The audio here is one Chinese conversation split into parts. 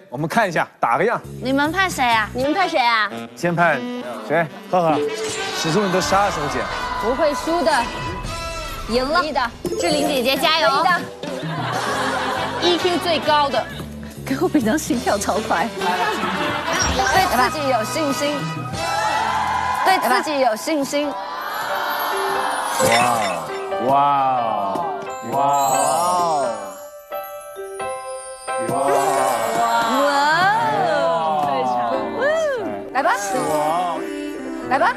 我们看一下，打个样。 你们派谁啊？ 你们派谁啊？ 先派谁？赫赫，始终你都杀手锏。 不会输的，赢了。可以的，志玲姐姐加油。可以的。EQ 最高的， 跟我平常心跳超快。 对自己有信心，对自己有信心。 哇哇哇！ 来吧，来吧。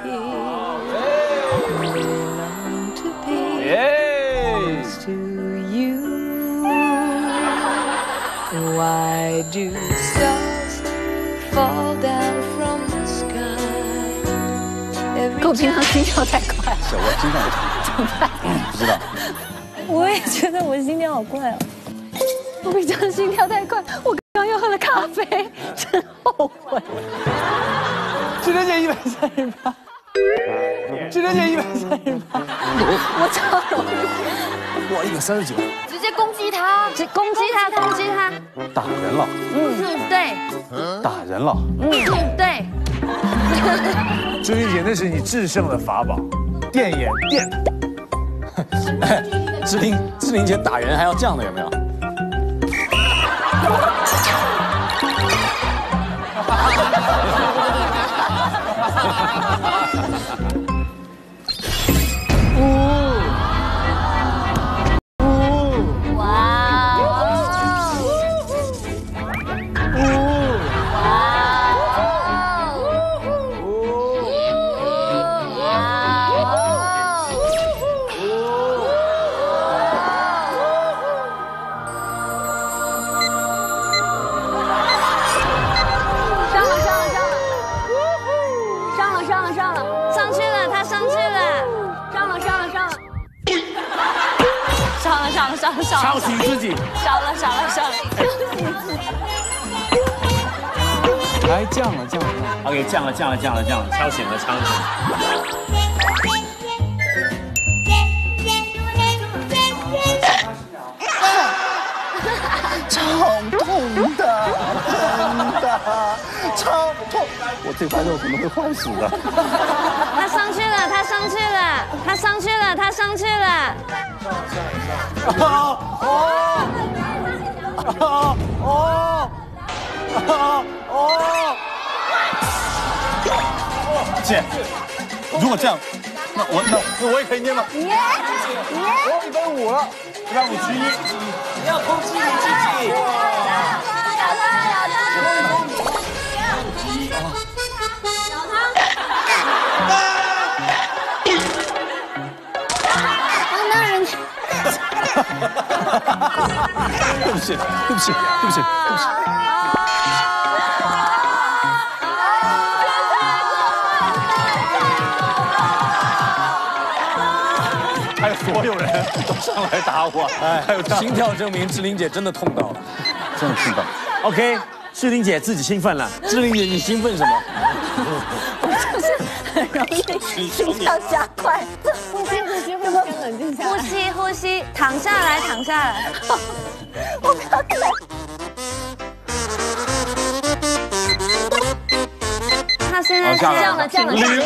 Why do stars fall down from the sky? 跟我平常心跳太快。 是我心跳也怎么办？ 不知道。 我也觉得我心跳好快哦。我平常心跳太快，我刚又喝了咖啡，真后悔。 志玲姐138，志玲姐138， 我超容易。 我139。 直接攻击他，攻击他，攻击他。 打人了。 对。 打人了。 对。 志玲姐，那是你制胜的法宝，电眼电。 志玲姐打人还要这样的，有没有？ 敲醒自己， 少了。 来降了。 OK， 降了，敲醒了昌子。 超痛的，真的超痛！我这块肉可能会坏死的。 他上去了。 姐，如果这样，那我也可以捏吗？捏！我150了，151。 不要攻击你自己。 对不起。还有所有人都上来打我，还有心跳证明志玲姐真的痛到了， 真的痛到。 OK， 志玲姐自己兴奋了。 志玲姐，你兴奋什么？ 很容易心跳加快。呼吸，先冷静下来。呼吸，躺下来。我不要看。他现在降了。0。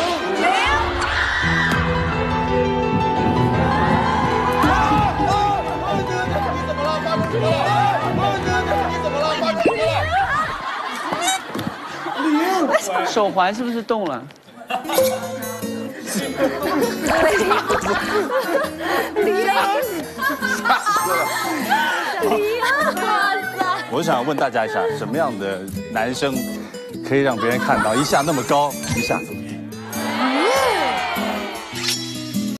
手环是不是动了？ 我想问大家一下，什么样的男生可以让别人看到一下那么高，一下这么